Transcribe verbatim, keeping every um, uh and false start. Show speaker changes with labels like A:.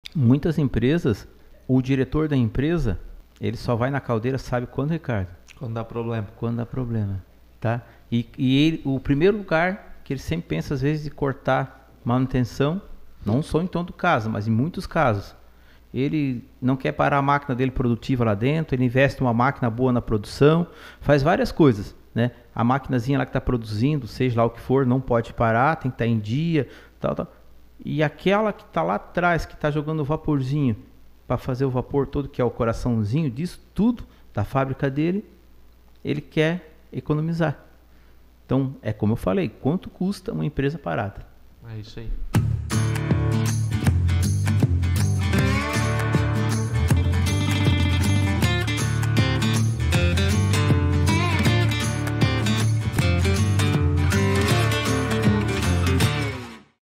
A: Muitas empresas, o diretor da empresa, ele só vai na caldeira, sabe quando, Ricardo?
B: Quando dá problema.
A: Quando dá problema, tá? E, e ele, o primeiro lugar que ele sempre pensa, às vezes, de cortar manutenção, não só em todo caso, mas em muitos casos, ele não quer parar a máquina dele produtiva lá dentro, ele investe uma máquina boa na produção, faz várias coisas, né? A maquinazinha lá que está produzindo, seja lá o que for, não pode parar, tem que estar em dia, tal, tal. E aquela que está lá atrás, que está jogando o vaporzinho para fazer o vapor todo, que é o coraçãozinho disso tudo, da fábrica dele, ele quer economizar. Então, é como eu falei, quanto custa uma empresa parada?
B: É isso aí.